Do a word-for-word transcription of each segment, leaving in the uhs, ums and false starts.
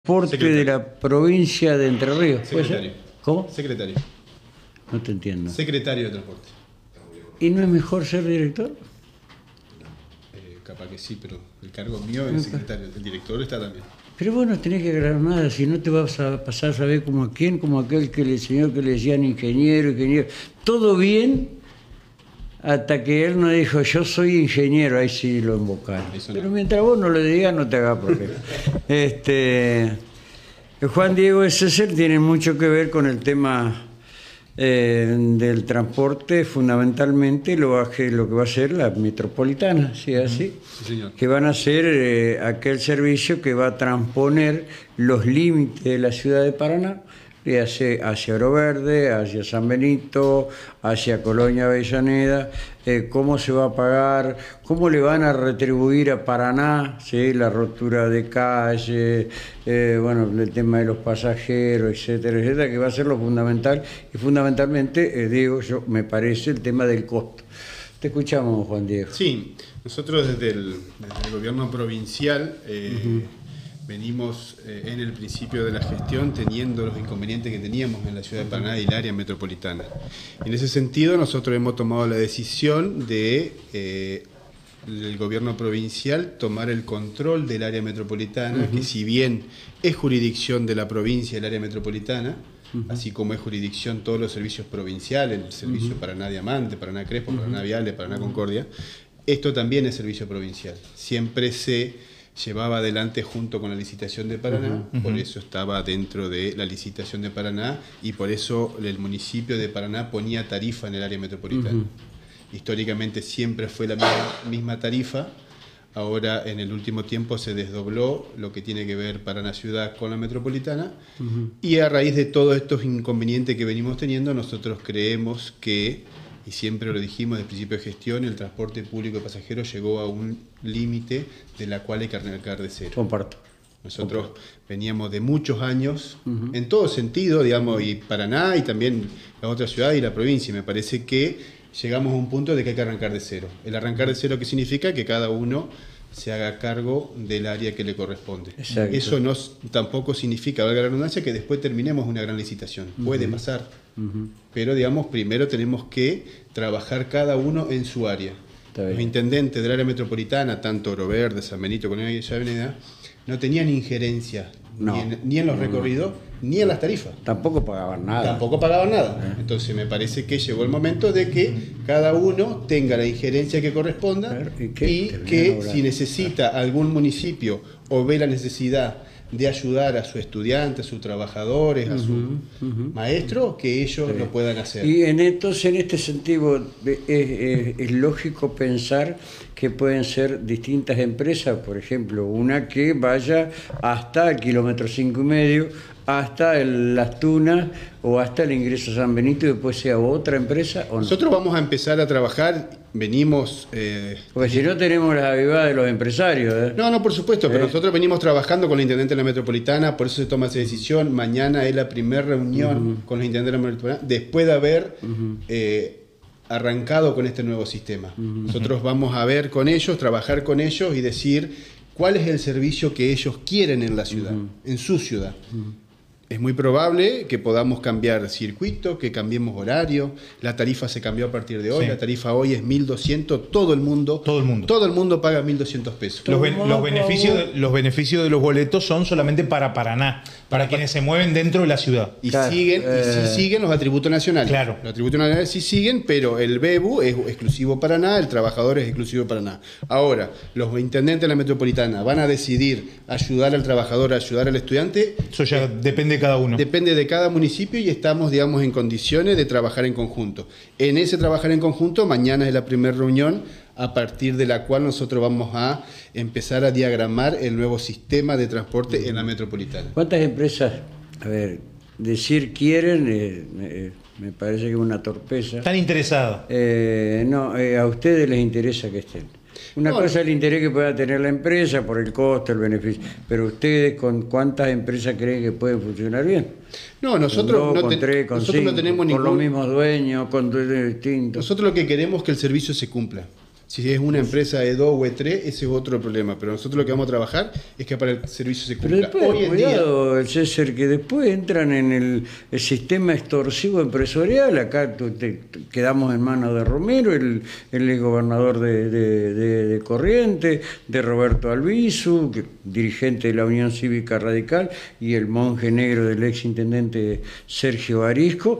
Transporte de la provincia de Entre Ríos. Secretario. ¿Cómo? Secretario. No te entiendo. Secretario de Transporte. ¿Y no es mejor ser director? Eh, capaz que sí, pero el cargo mío es secretario. El director está también. Pero vos no tenés que agarrar nada, si no te vas a pasar a saber como a quién, como aquel que el señor que le decían ingeniero, ingeniero. Todo bien, hasta que él no dijo, yo soy ingeniero, ahí sí lo invocaron. Eso Pero no. mientras vos no lo digas, no te hagas problema. este, Juan Diego César tiene mucho que ver con el tema eh, del transporte, fundamentalmente lo, va, lo que va a ser la metropolitana, ¿sí? Así, Sí, señor. que van a ser eh, aquel servicio que va a transponer los límites de la ciudad de Paraná hacia, hacia Oro Verde, hacia San Benito, hacia Colonia Avellaneda, eh, cómo se va a pagar, cómo le van a retribuir a Paraná, ¿sí? La rotura de calle, eh, bueno, el tema de los pasajeros, etcétera, etcétera, que va a ser lo fundamental, y fundamentalmente, eh, digo yo, me parece el tema del costo. Te escuchamos, Juan Diego. Sí, nosotros desde el, desde el gobierno provincial eh, uh-huh. venimos eh, en el principio de la gestión teniendo los inconvenientes que teníamos en la ciudad de Paraná y el área metropolitana. En ese sentido, nosotros hemos tomado la decisión de eh, el gobierno provincial tomar el control del área metropolitana, uh-huh. que si bien es jurisdicción de la provincia el área metropolitana, Uh-huh. así como es jurisdicción todos los servicios provinciales, el servicio uh-huh. Paraná Diamante, Paraná Crespo, uh-huh. Paraná Viale, Paraná Concordia, esto también es servicio provincial. Siempre se llevaba adelante junto con la licitación de Paraná, uh-huh. por eso estaba dentro de la licitación de Paraná y por eso el municipio de Paraná ponía tarifa en el área metropolitana. Uh-huh. Históricamente siempre fue la misma, misma tarifa. Ahora, en el último tiempo, se desdobló lo que tiene que ver Paraná Ciudad con la metropolitana. Uh-huh. Y a raíz de todos estos inconvenientes que venimos teniendo, nosotros creemos que, y siempre lo dijimos desde el principio de gestión, el transporte público de pasajeros llegó a un límite de la cual hay que arrancar de cero. Comparto. Nosotros Comparto. veníamos de muchos años, uh-huh. en todo sentido, digamos, y Paraná y también la otra ciudad y la provincia. Me parece que llegamos a un punto de que hay que arrancar de cero. El arrancar de cero, ¿qué significa? Que cada uno se haga cargo del área que le corresponde. Exacto. Eso no, tampoco significa, valga la redundancia, que después terminemos una gran licitación. Uh-huh. Puede pasar. Uh-huh. Pero, digamos, primero tenemos que trabajar cada uno en su área. Los intendentes del área metropolitana, tanto Oro Verde, San Benito, Colonia y Avellaneda, no tenían injerencia no. ni, en, ni en los recorridos, no. ni en las tarifas. Tampoco pagaban nada. Tampoco pagaban nada. Eh. Entonces me parece que llegó el momento de que cada uno tenga la injerencia que corresponda y que, y que si necesita algún municipio o ve la necesidad de ayudar a su estudiante, a sus trabajadores, a su uh-huh, uh-huh. maestro, que ellos sí. lo puedan hacer. Y en entonces, en este sentido, es, es, es lógico pensar que pueden ser distintas empresas, por ejemplo, una que vaya hasta el kilómetro cinco y medio, hasta el, Las Tunas o hasta el ingreso a San Benito y después sea otra empresa, ¿o no? Nosotros vamos a empezar a trabajar, venimos... Eh, Porque si no tenemos las avivadas de los empresarios. ¿eh? No, no, por supuesto, pero ¿Eh? nosotros venimos trabajando con la Intendente de la Metropolitana, por eso se toma esa decisión. Mañana es la primera reunión uh-huh. con la Intendente de la Metropolitana, después de haber uh-huh. eh, arrancado con este nuevo sistema. Uh-huh. Nosotros vamos a ver con ellos, trabajar con ellos y decir cuál es el servicio que ellos quieren en la ciudad, uh-huh. en su ciudad. Uh-huh. Es muy probable que podamos cambiar circuito, que cambiemos horario. La tarifa se cambió a partir de hoy. Sí. La tarifa hoy es mil doscientos. Todo el mundo, todo el mundo, todo el mundo paga mil doscientos pesos. Los, ben, los, beneficios de, los beneficios de los boletos son solamente para Paraná, para, para quienes se mueven dentro de la ciudad. Y, claro, siguen, eh... y sí siguen los atributos nacionales. Claro. Los atributos nacionales sí siguen, pero el B E B U es exclusivo Paraná, el trabajador es exclusivo Paraná. Ahora, los intendentes de la metropolitana van a decidir ayudar al trabajador, ayudar al estudiante. Eso ya eh, depende de cada uno. Depende de cada municipio y estamos, digamos, en condiciones de trabajar en conjunto. En ese trabajar en conjunto, mañana es la primera reunión a partir de la cual nosotros vamos a empezar a diagramar el nuevo sistema de transporte uh-huh. en la metropolitana. ¿Cuántas empresas, a ver, decir quieren, eh, eh, me parece que es una torpeza? ¿Están interesadas? Eh, no, eh, a ustedes les interesa que estén. Una no, cosa es el interés que pueda tener la empresa por el costo, el beneficio, pero ustedes con cuántas empresas creen que pueden funcionar bien. No, nosotros, con dos, no, con tres, con nosotros cinco, no tenemos con ningún... los mismos dueños, con dueños distintos. Nosotros lo que queremos es que el servicio se cumpla. Si es una empresa E dos o E tres, ese es otro problema. Pero nosotros lo que vamos a trabajar es que para el servicio se Pero cumpla. después, Hoy en día, cuidado, César, que después entran en el, el sistema extorsivo empresarial. Acá tu- te- te- quedamos en manos de Romero, el, el ex gobernador de, de, de- de Corrientes, de Roberto Albizu, que, dirigente de la Unión Cívica Radical, y el monje negro del ex intendente Sergio Arisco,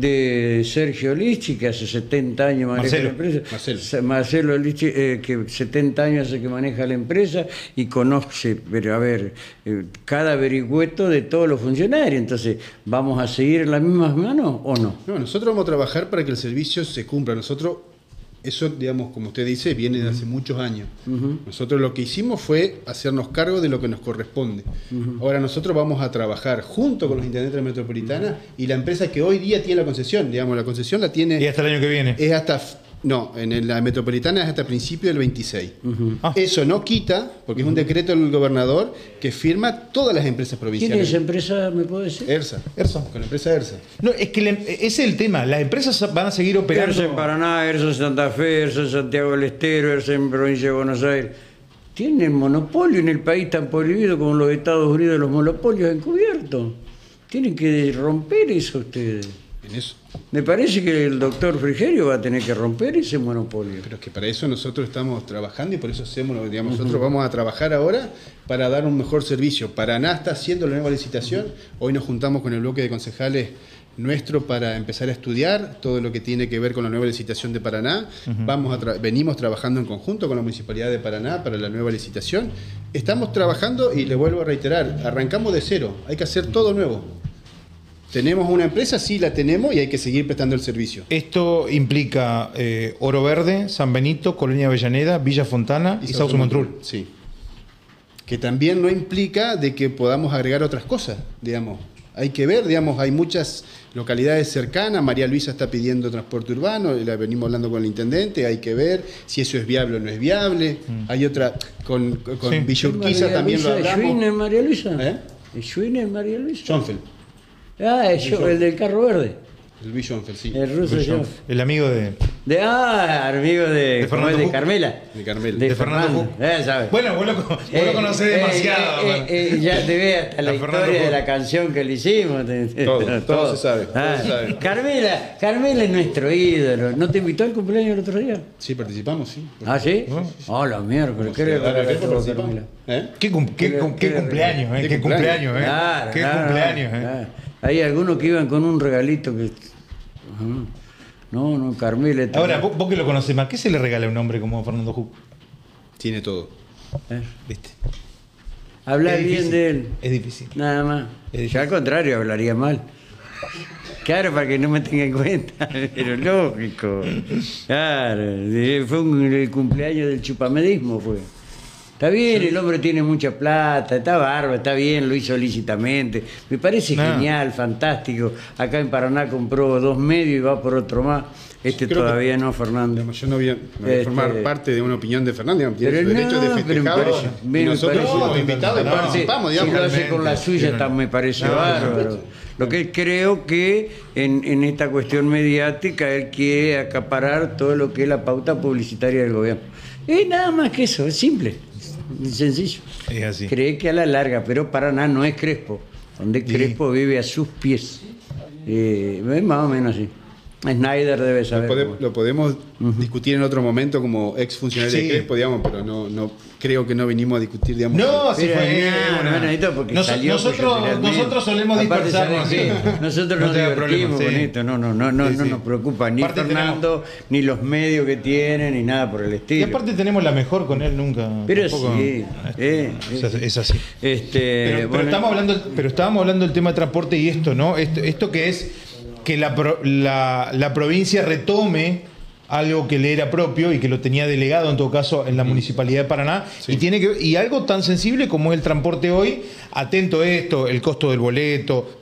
de Sergio Lichi, que hace setenta años maneja Marcelo. la empresa. Marcelo. Sa- Marcelo Lichi, eh, que setenta años hace que maneja la empresa y conoce, pero a ver, eh, cada vericueto de todos los funcionarios. Entonces, ¿vamos a seguir en las mismas manos o no? no, nosotros vamos a trabajar para que el servicio se cumpla. Nosotros, eso, digamos, como usted dice, viene de hace muchos años. Nosotros lo que hicimos fue hacernos cargo de lo que nos corresponde. Ahora nosotros vamos a trabajar junto con los intendentes de la metropolitana y la empresa que hoy día tiene la concesión. Digamos, la concesión la tiene... Y hasta el año que viene. Es hasta, no, en la metropolitana es hasta principio del veintiséis. Ah. Eso no quita, porque es un decreto del gobernador que firma todas las empresas ¿Quién es provinciales. esa empresa, me puede decir? ERSA. ERSA. Con la empresa ERSA. No, es que le- ese es el tema. Las empresas van a seguir operando. ERSA en Paraná, ERSA en Santa Fe, ERSA en Santiago del Estero, ERSA en Provincia de Buenos Aires. Tienen monopolio en el país tan prohibido como los Estados Unidos, los monopolios encubiertos. Tienen que romper eso ustedes. En eso. Me parece que el doctor Frigerio va a tener que romper ese monopolio. Pero es que para eso nosotros estamos trabajando y por eso hacemos, lo- digamos, nosotros vamos a trabajar ahora para dar un mejor servicio. Paraná está haciendo la nueva licitación. Hoy nos juntamos con el bloque de concejales nuestro para empezar a estudiar todo lo que tiene que ver con la nueva licitación de Paraná. Vamos a tra- venimos trabajando en conjunto con la Municipalidad de Paraná para la nueva licitación. Estamos trabajando y le vuelvo a reiterar, arrancamos de cero, hay que hacer todo nuevo. ¿Tenemos una empresa? Sí, la tenemos y hay que seguir prestando el servicio. Esto implica eh, Oro Verde, San Benito, Colonia Avellaneda, Villa Fontana y, Sauce Montrul. Sí. Que también no implica de que podamos agregar otras cosas, digamos. Hay que ver, digamos, hay muchas localidades cercanas. María Luisa está pidiendo transporte urbano, la venimos hablando con el intendente, hay que ver si eso es viable o no es viable. Hay otra, con, con Sí. Villa Urquiza María también lo Luisa, hablamos. ¿Schwinn en María Luisa? ¿Eh? ¿Schwinn en María Luisa? Schoenfeld, Ah, es yo, el del carro verde. el Luis Schoenfeld, sí. El ruso yo. El amigo de. De, ah, amigo de, De ¿cómo es? Fernando de Huck. Carmela. De Carmela. De, De Fernando Fernando. Eh, ¿sabes? Bueno, vos lo, vos lo Eh, conocés eh, demasiado. eh, bueno. eh, eh, ya te ve hasta la, La Fernando historia de Huck. la canción que le hicimos. te- te- Todo, todo se sabe, todo Ah, se sabe. Carmela, Carmela es nuestro ídolo. ¿No te invitó al cumpleaños el otro día? Sí, participamos, sí. ¿Ah, sí? Ah. Oh, la miércoles. ¿Qué le Dar a ver, regalaste vos, participamos. Carmela? ¿Eh? ¿Qué, cum- qué- ¿Qué- cum- qué- qué cumpleaños, eh? qué ¿Qué cumpleaños, eh? Claro, ¿Qué claro, cumpleaños, eh? claro. Hay algunos que iban con un regalito que... Ajá. No, no, Carmela... Ahora, vos, vos que lo conocés más, ¿qué se le regala a un hombre como Fernando Huck? Tiene todo. Eh, ¿Viste? Hablar Es bien difícil, de él. Es difícil. Nada más. Es difícil. Yo al contrario hablaría mal. Claro, para que no me tenga en cuenta, pero lógico. Claro, eh, fue un- el cumpleaños del chupamedismo, fue. Está bien, el hombre tiene mucha plata, está bárbaro, está bien, lo hizo lícitamente. Me parece No. genial, fantástico. Acá en Paraná compró dos medios y va por otro más. Este Creo que- todavía no, Fernando. Digamos, yo no voy a, no voy a Este- formar parte de una opinión de Fernando, digamos, tiene Pero su derecho no, de pero me festejarlo. parece- y me nosotros parece- fuimos invitados y No, participamos, Si digamos. lo hace con la realmente, suya, sí, no, ta- no. me parece No, bárbaro. Lo que creo que en, en esta cuestión mediática él quiere acaparar todo lo que es la pauta publicitaria del gobierno. Es nada más que eso, es simple, es sencillo. Es así. Cree que a la larga, pero Paraná no es Crespo, donde Crespo vive a sus pies. Eh, es más o menos así. Snyder debe Lo, saber. pode- cómo es. lo podemos discutir en otro momento como ex funcionario Sí. de Crespo, digamos, pero no, no creo que no vinimos a discutir, digamos. No, sí Mira, fue. no, una- no, Benedito, porque Nos- salió nosotros, profesionalmente. nosotros solemos Aparte, dispersarnos. ¿sabes qué? sí. Nosotros No nos te da divertimos problema, con sí. esto, no, no, no, no, Sí, no sí. nos preocupa ni Aparte Fernando, ni los medios que tienen, ni nada por el Y estilo. aparte tenemos la mejor con él nunca. Pero tampoco- sí, eh, es, es así. Este, Pero, pero bueno, estamos hablando, pero estábamos hablando del tema de transporte y esto, ¿no? Esto, esto que es que la, pro- la, la provincia retome algo que le era propio y que lo tenía delegado en todo caso en la Municipalidad de Paraná y tiene que y algo tan sensible como es el transporte hoy, atento a esto, el costo del boleto,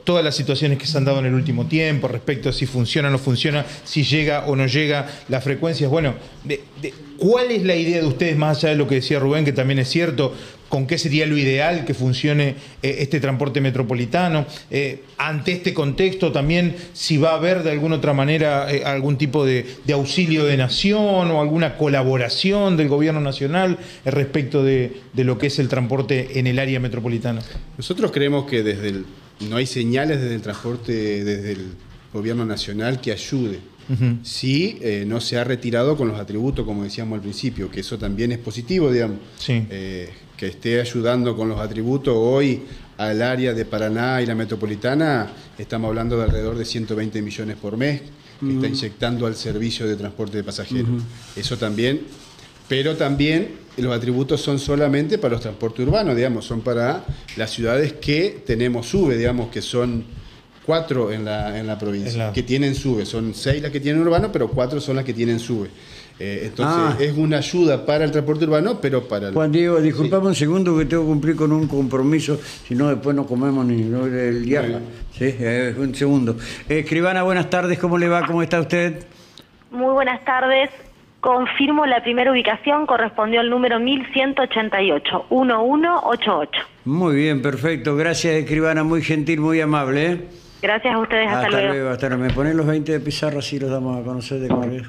todas las situaciones que se han dado en el último tiempo respecto a si funciona o no funciona, si llega o no llega, las frecuencias. Bueno, de, de, ¿cuál es la idea de ustedes, más allá de lo que decía Rubén, que también es cierto? ¿Con qué sería lo ideal que funcione eh, este transporte metropolitano? Eh, ante este contexto también, si va a haber de alguna otra manera eh, algún tipo de, de auxilio de nación o alguna colaboración del gobierno nacional eh, respecto de, de lo que es el transporte en el área metropolitana. Nosotros creemos que desde el, no hay señales desde el transporte, desde el gobierno nacional que ayude. Uh-huh. Sí, eh, no se ha retirado con los atributos, como decíamos al principio, que eso también es positivo, digamos. Sí. Eh, que esté ayudando con los atributos hoy al área de Paraná y la metropolitana, estamos hablando de alrededor de ciento veinte millones por mes, que uh-huh. está inyectando al servicio de transporte de pasajeros. Uh-huh. Eso también, pero también los atributos son solamente para los transportes urbanos, digamos, son para las ciudades que tenemos SUBE, digamos, que son cuatro en la, en la provincia, la... que tienen SUBE, son seis las que tienen urbano, pero cuatro son las que tienen SUBE. Eh, entonces ah. es una ayuda para el transporte urbano, pero para... El... Juan Diego, disculpame sí. un segundo que tengo que cumplir con un compromiso, si no después no comemos ni no, el viaje. Sí, eh, un segundo. Eh, escribana, buenas tardes, ¿cómo le va? ¿Cómo está usted? Muy buenas tardes. Confirmo la primera ubicación, correspondió al número mil ciento ochenta y ocho, uno uno ocho ocho. Muy bien, perfecto. Gracias, escribana, muy gentil, muy amable. ¿eh? Gracias a ustedes, hasta, hasta luego. luego. Hasta luego. Me ponen los veinte de pizarra, así los damos a conocer de Correo.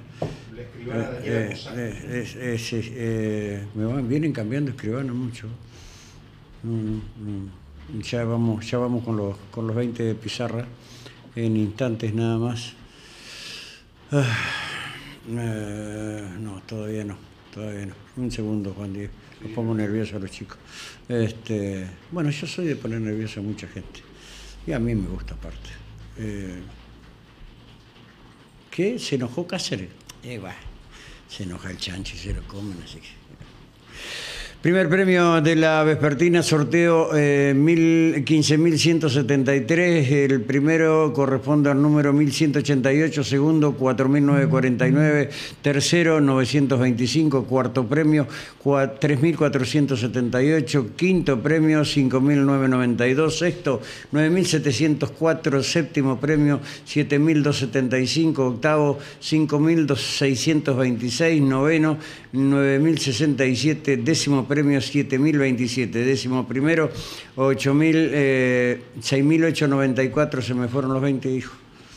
Eh, eh, eh, eh, eh, eh, me van, vienen cambiando escribanos mucho. No, no, no. Ya vamos, ya vamos con los, con los veinte de pizarra en instantes nada más. Ah, eh, no, todavía no, todavía no. Un segundo, Juan Diego. Los pongo nerviosos a los chicos. Este, bueno, yo soy de poner nervioso a mucha gente. Y a mí me gusta aparte. Eh, ¿Qué? ¿Se enojó Cáceres? Eh, bah, se enoja el chancho y se lo comen, así que... Primer premio de la vespertina, sorteo eh, quince mil ciento setenta y tres. El primero corresponde al número mil ciento ochenta y ocho, segundo cuatro mil novecientos cuarenta y nueve, tercero novecientos veinticinco, cuarto premio tres mil cuatrocientos setenta y ocho, quinto premio cinco mil novecientos noventa y dos, sexto nueve mil setecientos cuatro, séptimo premio siete mil doscientos setenta y cinco, octavo cinco mil seiscientos veintiséis, noveno nueve mil sesenta y siete, décimo premio siete mil veintisiete, décimo primero ocho mil, eh, seis mil ochocientos noventa y cuatro, se me fueron los veinte, hijo.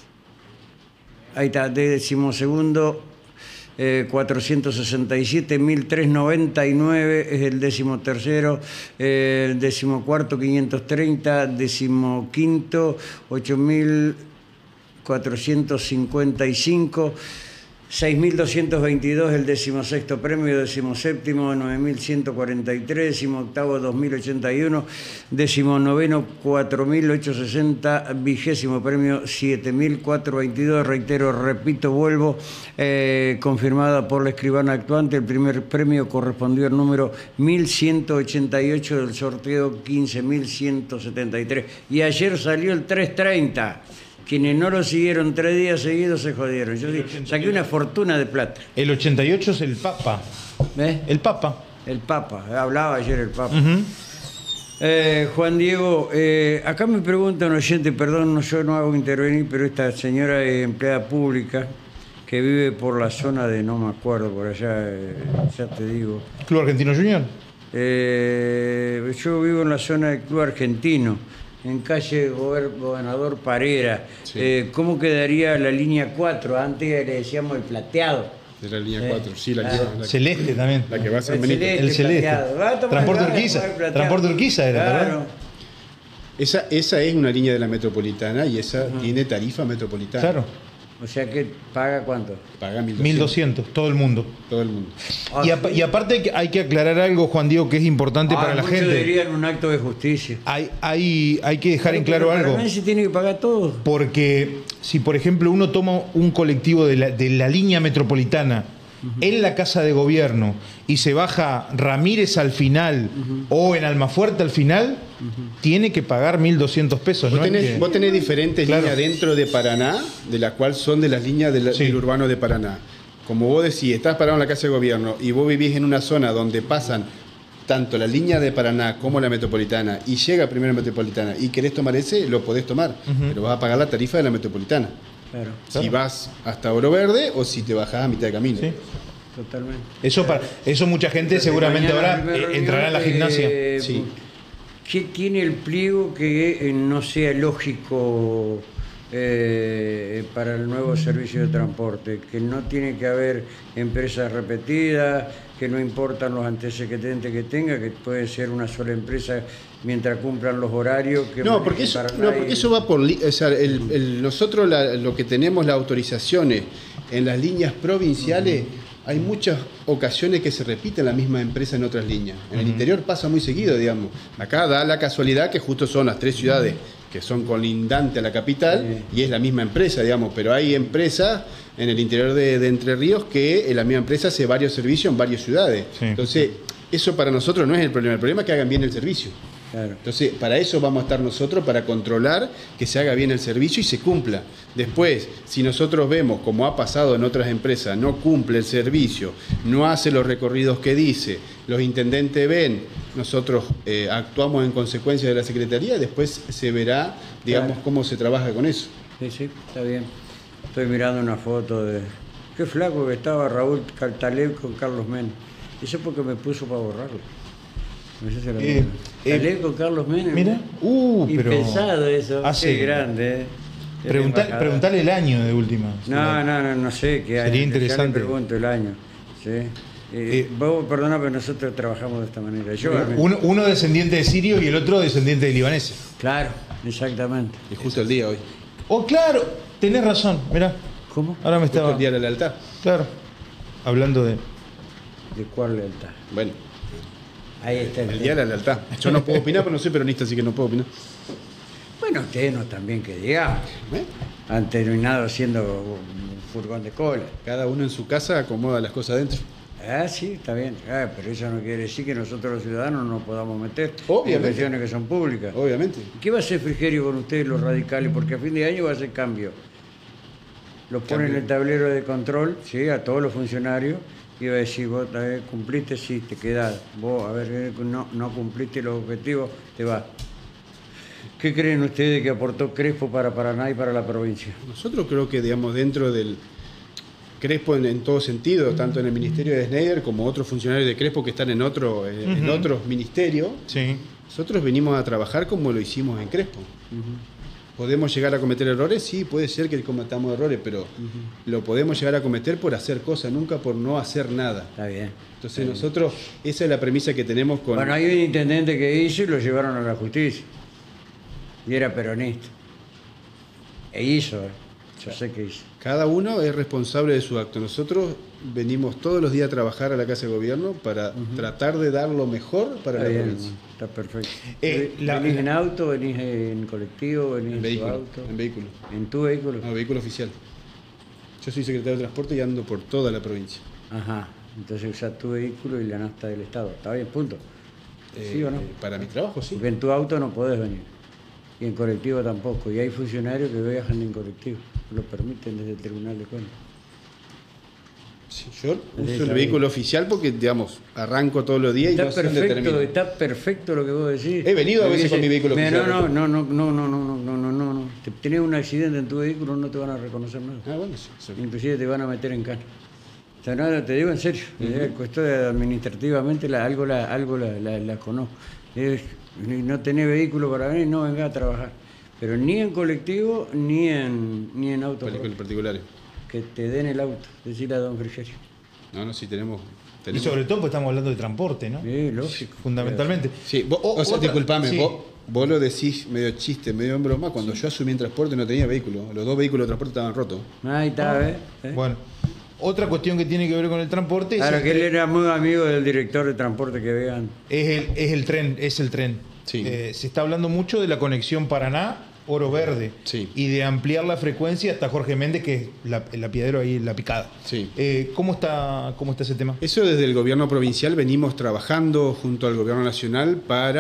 Ahí está, décimo segundo eh, cuatrocientos sesenta y siete, mil trescientos noventa y nueve es el décimo tercero, eh, el décimo cuarto quinientos treinta, décimo quinto ocho mil cuatrocientos cincuenta y cinco, seis mil doscientos veintidós el decimosexto premio, decimoséptimo nueve mil ciento cuarenta y tres, decimoctavo dos mil ochenta y uno, decimonoveno cuatro mil ochocientos sesenta, vigésimo premio siete mil cuatrocientos veintidós, reitero, repito, vuelvo, eh, confirmada por la escribana actuante, el primer premio correspondió al número mil ciento ochenta y ocho del sorteo quince mil ciento setenta y tres, y ayer salió el trescientos treinta. Quienes no lo siguieron tres días seguidos se jodieron. Yo saqué una fortuna de plata. El ochenta y ocho es el Papa. ¿Eh? El Papa. El Papa. Hablaba ayer el Papa. Uh-huh. eh, Juan Diego, eh, acá me pregunta un oyente, perdón, no, yo no hago intervenir, pero esta señora es empleada pública que vive por la zona de, no me acuerdo, por allá, eh, ya te digo. ¿Club Argentino Junior? Eh, yo vivo en la zona del Club Argentino, en calle Gobernador Parera. Sí. Eh, ¿Cómo quedaría la línea cuatro? Antes le decíamos el plateado. De la línea cuatro, eh, sí, la, que, la celeste también. La que va a San Benito. El celeste. Transporte Urquiza. Transporte Urquiza era, claro. ¿verdad? Esa, esa es una línea de la metropolitana y esa uh-huh. tiene tarifa metropolitana. Claro. O sea que paga ¿cuánto? Paga mil doscientos. mil doscientos, todo el mundo. Todo el mundo. Ah, y, a, y aparte hay que, hay que aclarar algo, Juan Diego, que es importante ah, para la gente. Dirían un acto de justicia. Hay, hay, hay que dejar pero, en claro pero algo. Para se tiene que pagar todo. Porque si, por ejemplo, uno toma un colectivo de la, de la línea metropolitana uh-huh. en la Casa de Gobierno y se baja Ramírez al final uh-huh. o en Almafuerte al final, uh-huh. tiene que pagar mil doscientos pesos. Vos, ¿no? tenés, que... vos tenés diferentes claro. líneas dentro de Paraná, de las cuales son de las líneas de la, sí. del urbano de Paraná. Como vos decís, estás parado en la Casa de Gobierno y vos vivís en una zona donde pasan tanto la línea de Paraná como la metropolitana y llega primero la metropolitana y querés tomar ese, lo podés tomar, uh-huh. pero vas a pagar la tarifa de la metropolitana. Claro. Si Claro. vas hasta Oro Verde o si te bajás a mitad de camino. Sí. Totalmente. Eso, para, eso mucha gente Entonces, seguramente mañana ahora primera eh, entrará en la reunión, gimnasia. eh, Sí. ¿Qué tiene el pliego que eh, no sea lógico eh, para el nuevo servicio de transporte? Que no tiene que haber empresas repetidas, que no importan los antecedentes que tenga, que puede ser una sola empresa mientras cumplan los horarios. Que No, porque eso, para no, nadie- porque eso va por... li- O sea, el, el- nosotros la- lo que tenemos las autorizaciones en las líneas provinciales, uh-huh. hay muchas ocasiones que se repiten la misma empresa en otras líneas. En uh-huh. el interior pasa muy seguido, digamos. Acá da la casualidad que justo son las tres ciudades que son colindantes a la capital sí. y es la misma empresa, digamos, pero hay empresas en el interior de, de Entre Ríos que la misma empresa hace varios servicios en varias ciudades. Sí. Entonces, eso para nosotros no es el problema, el problema es que hagan bien el servicio. Claro. Entonces, para eso vamos a estar nosotros, para controlar que se haga bien el servicio y se cumpla. Después, si nosotros vemos, como ha pasado en otras empresas, no cumple el servicio, no hace los recorridos que dice, los intendentes ven, nosotros eh, actuamos en consecuencia de la Secretaría, después se verá, digamos, claro. cómo se trabaja con eso. Sí, sí, está bien. Estoy mirando una foto de... Qué flaco que estaba Raúl Taleb con Carlos Menem. Eso porque me puso para borrarlo. No sé si lo eh, eh, con Carlos Menem. Mira, uh, y pero pesado eso, hace, qué grande. Eh. Preguntar, preguntarle el año de última. No, no, no, no sé qué año. Sería interesante. Ya le pregunto el año. Sí. Eh, eh, vos, perdona, pero nosotros trabajamos de esta manera. Yo, uno, uno descendiente de sirio y el otro descendiente de libaneses. Claro, exactamente. Y justo el día hoy. Oh, claro, tenés razón, mirá. ¿Cómo? Ahora me estaba... Justo el día de la lealtad. Claro, hablando de... ¿De cuál lealtad? Bueno. Ahí está el, el día de la lealtad. Yo no puedo opinar, pero no soy peronista, así que no puedo opinar. Bueno, ustedes no también que digamos. ¿Eh? Han terminado siendo un furgón de cola. Cada uno en su casa acomoda las cosas adentro. Ah, sí, está bien. Ah, pero eso no quiere decir que nosotros los ciudadanos no nos podamos meter Obviamente. en cuestiones que son públicas. Obviamente. ¿Qué va a hacer Frigerio con ustedes, los radicales? Porque a fin de año va a hacer cambio. Los ponen en el tablero de control, sí, a todos los funcionarios. Y va a decir, vos eh, cumpliste, sí, te quedás. Vos, a ver, no, no cumpliste los objetivos, te vas. ¿Qué creen ustedes que aportó Crespo para Paraná y para la provincia? Nosotros creo que, digamos, dentro del Crespo en, en todo sentido, tanto en el ministerio de Schneider como otros funcionarios de Crespo que están en, otro, en, uh-huh. en otros ministerios, sí. nosotros venimos a trabajar como lo hicimos en Crespo. Uh-huh. ¿Podemos llegar a cometer errores? Sí, puede ser que cometamos errores, pero uh-huh. lo podemos llegar a cometer por hacer cosas, nunca por no hacer nada. Está bien. Entonces está nosotros, bien. esa es la premisa que tenemos con... Bueno, hay un intendente que hizo y lo llevaron a la justicia. Y era peronista. E hizo, ¿eh? Yo sé que hizo. Cada uno es responsable de su acto. Nosotros venimos todos los días a trabajar a la Casa de Gobierno para uh-huh. tratar de dar lo mejor para está la bien, provincia. Está perfecto. Eh, la, ¿Venís la, en auto, venís en colectivo, venís en, en vehículo, auto? En vehículo. ¿En tu vehículo? No, vehículo oficial. Yo soy secretario de Transporte y ando por toda la provincia. Ajá. Entonces usás tu vehículo y la nafta del Estado. ¿Está bien? Punto. Eh, ¿Sí o no? Para mi trabajo, sí. Porque en tu auto no podés venir. Y en colectivo tampoco. Y hay funcionarios que viajan en colectivo. Lo permiten desde el Tribunal de Cuentas. Sí, yo uso el vehículo oficial porque, digamos, arranco todos los días y está no sé dónde perfecto, termino. Está perfecto lo que vos decís. He venido a veces dice, con mi vehículo mira, oficial. No, no, no, no, no, no, no, no, no, no, no. Te tenés un accidente en tu vehículo, no te van a reconocer nada. Ah, bueno, sí, sí. Inclusive te van a meter en cana. O sea, no, te digo en serio, uh-huh. cuestión administrativamente la, algo la, algo la, la, la conozco. Es, no tenés vehículo para venir, no vengas a trabajar. Pero ni en colectivo, ni en, ni en auto. Películas particulares. Que te den el auto, decirle a don Frigerio. No, no, sí, tenemos, tenemos... Y sobre todo pues estamos hablando de transporte, ¿no? Sí, lógico. Fundamentalmente. Sí, vos, o, o sea, otra, disculpame, sí. vos, vos lo decís medio chiste, medio en broma, cuando sí. yo asumí en transporte no tenía vehículo. Los dos vehículos de transporte estaban rotos. Ahí está, ¿eh? ¿eh? Bueno, otra cuestión que tiene que ver con el transporte... Claro, es que él era muy amigo del director de transporte que vean. Es el, es el tren, es el tren. Sí. Eh, se está hablando mucho de la conexión Paraná Oro Verde sí. y de ampliar la frecuencia hasta Jorge Méndez, que es la, el apiadero ahí, la picada. Sí. Eh, ¿cómo, está, ¿Cómo está ese tema? Eso desde el gobierno provincial venimos trabajando junto al gobierno nacional para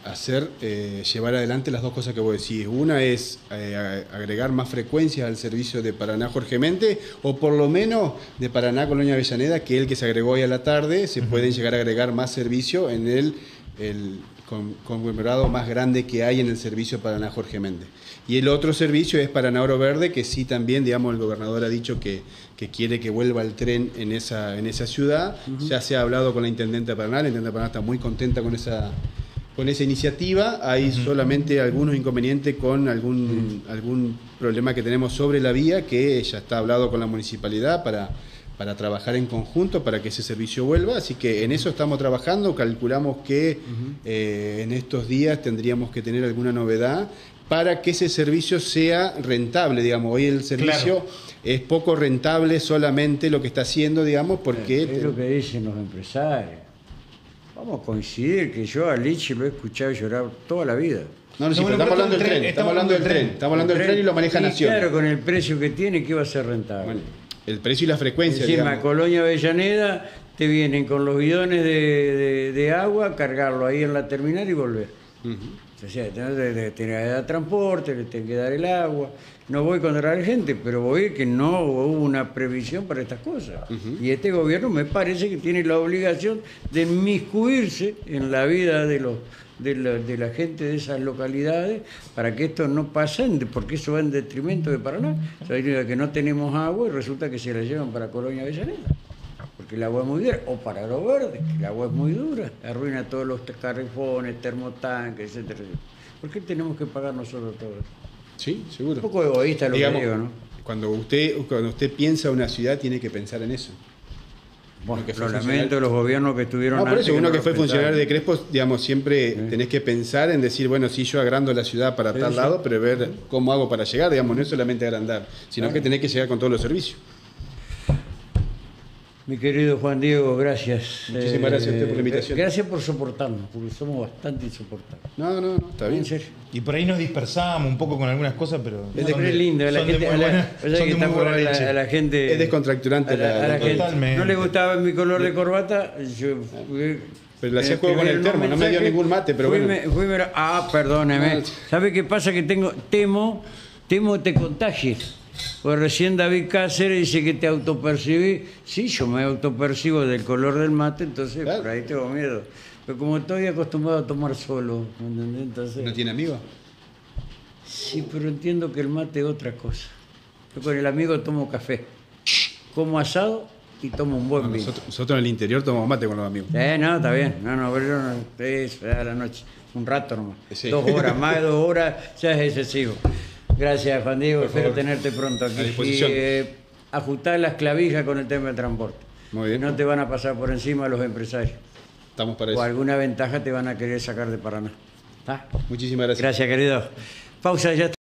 hacer, eh, llevar adelante las dos cosas que vos decís. Una es eh, agregar más frecuencias al servicio de Paraná-Jorge Méndez, o por lo menos de Paraná-Colonia Avellaneda, que es el que se agregó hoy a la tarde, se uh-huh. pueden llegar a agregar más servicio en el, el conglomerado más grande que hay en el servicio Paraná-Jorge Méndez. Y el otro servicio es Paraná-Oro Verde, que sí también, digamos, el gobernador ha dicho que, que quiere que vuelva el tren en esa, en esa ciudad. Uh-huh. Ya se ha hablado con la Intendente de Paraná, la Intendente de Paraná está muy contenta con esa, con esa iniciativa. Hay uh-huh. solamente algunos inconvenientes con algún, uh-huh. algún problema que tenemos sobre la vía, que ya está hablado con la municipalidad para... para trabajar en conjunto para que ese servicio vuelva, así que en eso estamos trabajando, calculamos que uh-huh. eh, en estos días tendríamos que tener alguna novedad para que ese servicio sea rentable, digamos. Hoy el servicio claro. es poco rentable solamente lo que está haciendo, digamos, porque... Es lo que dicen los empresarios. Vamos a coincidir que yo a Lichi lo he escuchado llorar toda la vida. No, no, sí, pero estamos hablando del tren, estamos hablando del tren, estamos hablando del tren y lo maneja Nación. Claro, con el precio que tiene, ¿qué va a ser rentable? Bueno, el precio y la frecuencia, encima, digamos. Colonia Avellaneda te vienen con los bidones de, de, de agua, cargarlo ahí en la terminal y volver. Uh-huh. O sea, tenés que dar transporte, le tenés que dar el agua. No voy contra la gente, pero voy que no hubo una previsión para estas cosas. Uh-huh. Y este gobierno me parece que tiene la obligación de inmiscuirse en la vida de los de la, de la gente de esas localidades para que esto no pase, porque eso va en detrimento de Paraná. O sea, que no tenemos agua y resulta que se la llevan para Colonia Avellaneda, porque el agua es muy dura, o para Oro Verde, que el agua es muy dura, arruina todos los carrifones, termotanques, etcétera. ¿Por qué tenemos que pagar nosotros todo eso? Sí, seguro. Un poco egoísta lo Digamos, que digo, ¿no? Cuando usted, cuando usted piensa una ciudad, tiene que pensar en eso. Bueno, lo lamento, los gobiernos que estuvieron no, por eso, antes uno que, que no fue funcionario de Crespo, digamos, siempre sí. tenés que pensar en decir, bueno, sí, yo agrando la ciudad para sí, tal sí. lado, pero ver cómo hago para llegar, digamos, no es solamente agrandar, sino claro. que tenés que llegar con todos los servicios. Mi querido Juan Diego, gracias. Muchísimas eh, gracias a usted por la invitación. Gracias por soportarnos, porque somos bastante insoportables. No, no, no, está bien. En serio. Y por ahí nos dispersamos un poco con algunas cosas, pero... Es de lindo, a la gente... A la, que está por la, a la gente... Es descontracturante. A la, a la, la gente. Totalmente. No le gustaba mi color de corbata, yo... Fui, pero le hacía juego con el termo, no me dio ningún mate, pero fui, bueno. Fui, ah, perdóneme. No, ¿sabe qué pasa? Que tengo... Temo, temo te contagies. Pues recién David Cáceres dice que te autopercibí. Sí, yo me autopercibo del color del mate, entonces claro. por ahí tengo miedo. Pero como estoy acostumbrado a tomar solo, ¿entendés? Entonces, ¿no tiene amigos? Sí, pero entiendo que el mate es otra cosa. Yo con el amigo tomo café, como asado y tomo un buen no, vino. Nosotros, nosotros en el interior tomamos mate con los amigos. Eh, no, está bien. No, no, pero yo no, es a la noche. Un rato nomás. Sí. Dos horas, más de dos horas ya es excesivo. Gracias, Juan Diego. Espero tenerte pronto aquí. A disposición. Y eh, ajustar las clavijas con el tema del transporte. Muy bien. No te van a pasar por encima los empresarios. Estamos para o eso. O alguna ventaja te van a querer sacar de Paraná. ¿Está? Muchísimas gracias. Gracias, querido. Pausa ya.